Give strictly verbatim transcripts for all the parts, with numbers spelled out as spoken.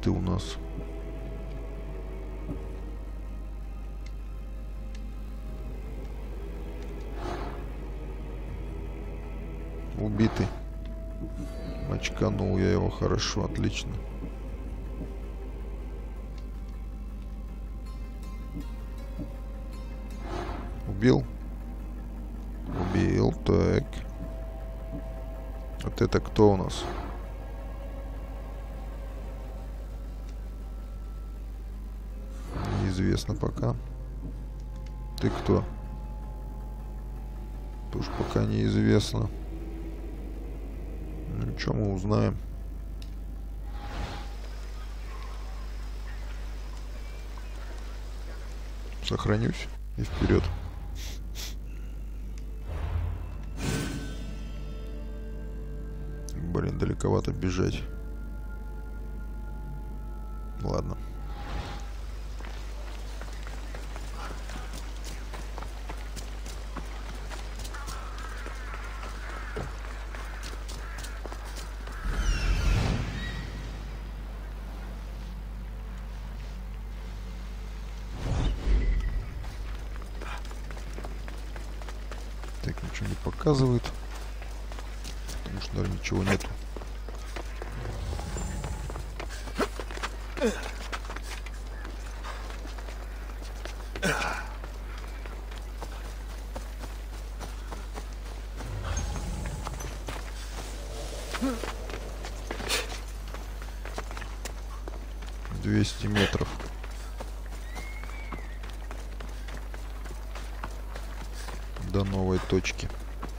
убиты у нас. Убитый. Мочканул я его хорошо, отлично. Убил? Убил, так. Вот это кто у нас? Неизвестно пока. Ты кто? Тоже пока неизвестно. Ну что, мы узнаем. Сохранюсь и вперед. Блин, далековато бежать. Ладно. Так, ничего не показывает. Потому что, наверное, ничего нету. двести метров. До новой точки.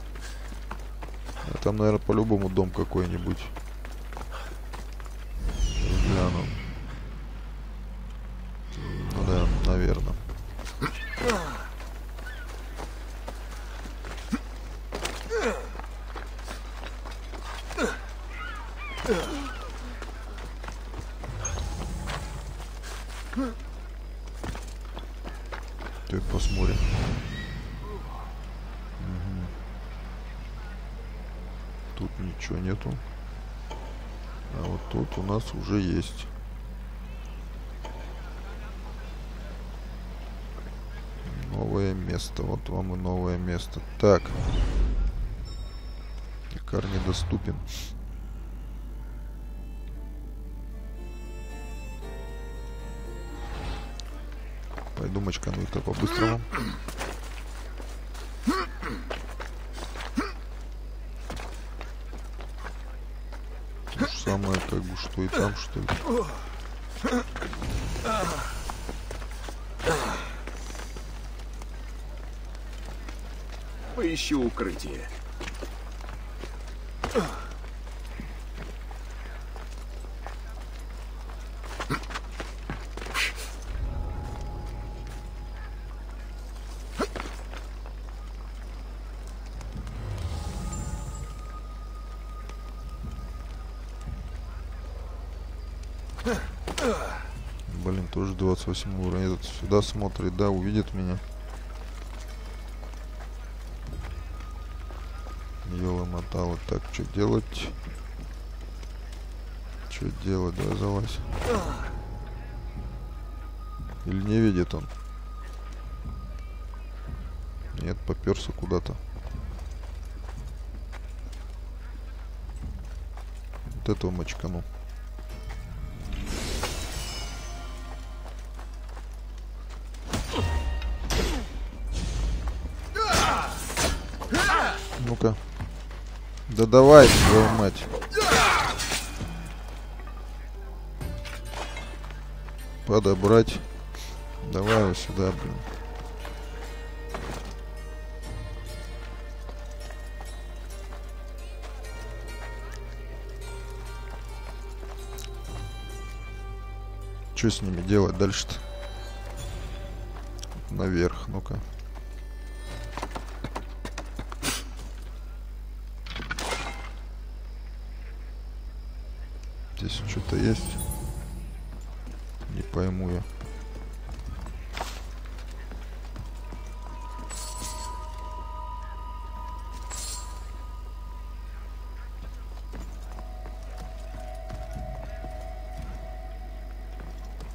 А там, наверное, по-любому дом какой-нибудь. Гляну. Ну да, наверное. Так, посмотрим. Угу. Тут ничего нету. А вот тут у нас уже есть. Новое место. Вот вам и новое место. Так. Икар недоступен. Пойду мочкану их-то по-быстрому. То же самое, как бы, что и там, что ли. Поищу укрытие. Блин, тоже двадцать восемь уровень. Этот сюда смотрит, да, увидит меня. Ёлы-моталы. Так, что делать? Что делать? Давай залазь. Или не видит он? Нет, попёрся куда-то. Вот этого мочкану. Ну-ка. Да давай, твою мать. Подобрать. Давай его сюда, блин. Что с ними делать дальше-то? Наверх, ну-ка. Здесь что-то есть. Не пойму я.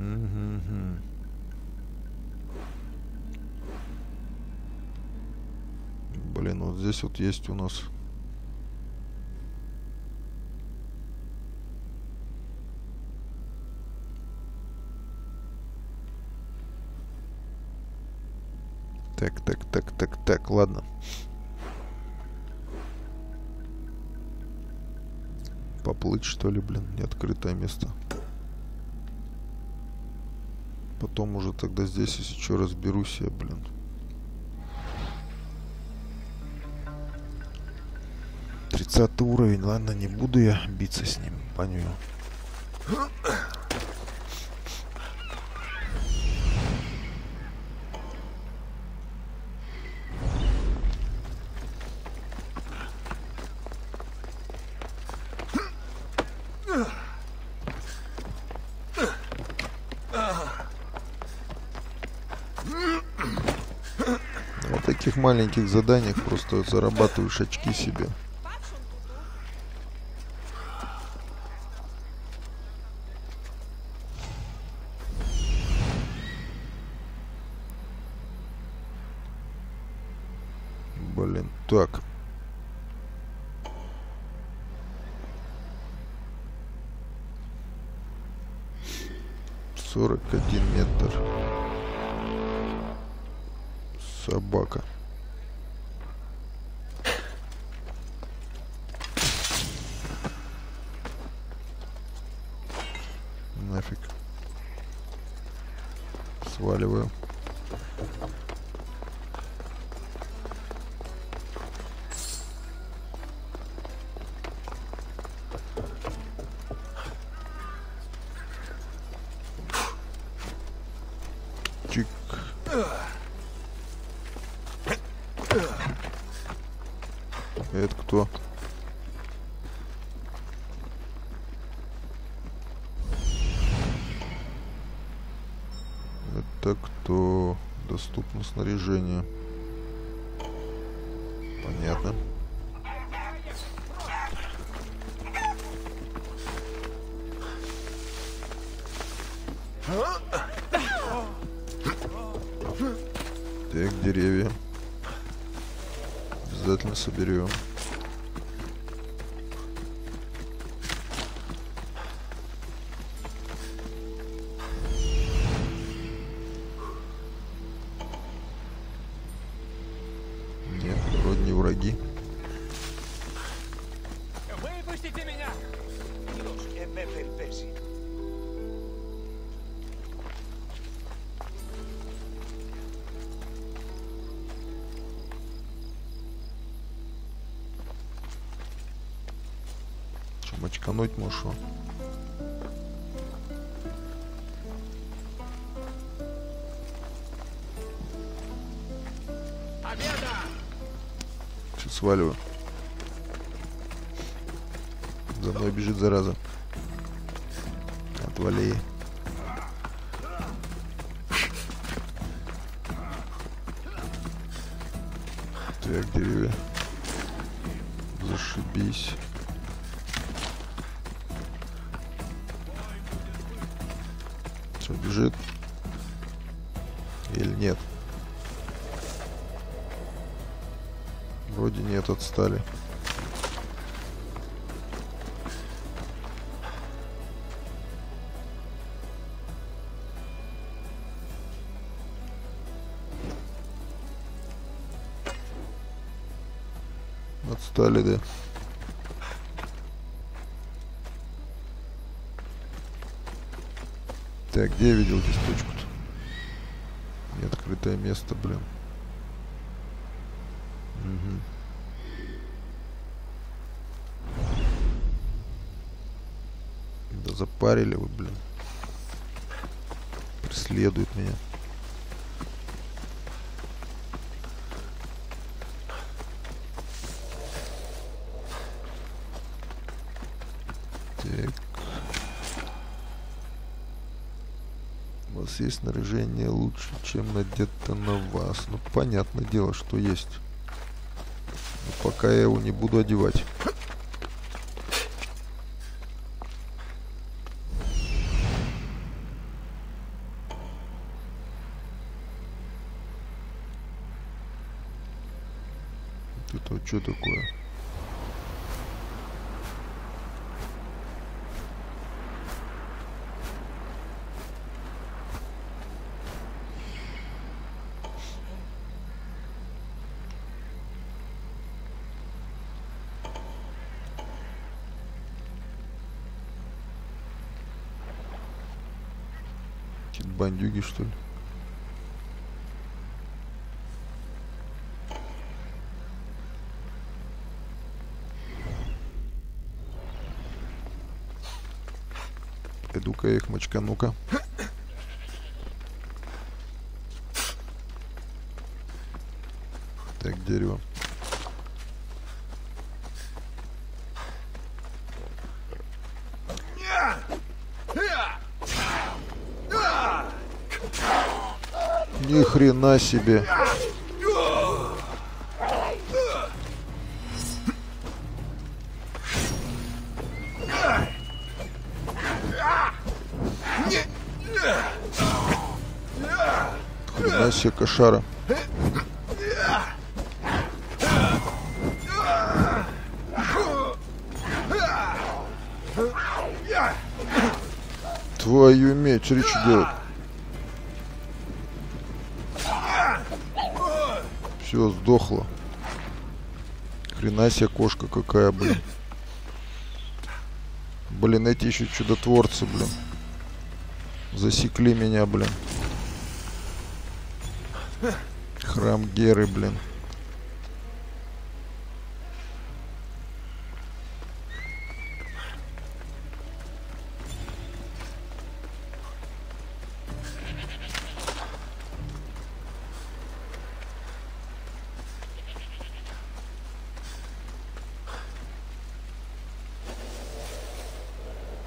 Угу. Блин, вот здесь вот есть у нас... Так, так, так, так, так, ладно. Поплыть, что ли, блин, неоткрытое место. Потом уже тогда здесь, если что, разберусь я, блин. тридцатый уровень, ладно, не буду я биться с ним, по нему. На таких маленьких заданиях просто зарабатываешь очки себе. Блин, так. сорок один метр. Собака. Нафиг. Сваливаю. Чик. Это кто? Это кто? Доступно снаряжение. Понятно. Так, деревья. Обязательно соберем. Нет, вроде не враги. Выпустите меня! Че, мочкануть можешь? Сейчас сваливаю. За мной бежит зараза. Отвали. Так, деревья. Зашибись. Что, бежит? Или нет? Вроде нет, отстали. Отстали, да. Так, где я видел здесь точку-то? Неоткрытое место, блин. Угу. Да запарили вы, блин. Преследует меня. Так. У вас есть снаряжение лучше, чем надето на вас. Ну, понятное дело, что есть. Но пока я его не буду одевать. То что такое? Какие-то бандюги, что ли? Иду-ка я их мочкану-ка. Так, дерево. Ни хрена себе. Хрена себе кошара. Твою медь, смотри, что делать. Все, сдохло. Хрена себе кошка какая, блин. Блин, эти еще чудотворцы, блин. Засекли меня, блин. Храм Геры, блин.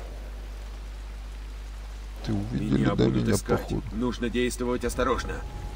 Ты увидели, Меня да, будут меня искать. походу. Нужно действовать осторожно.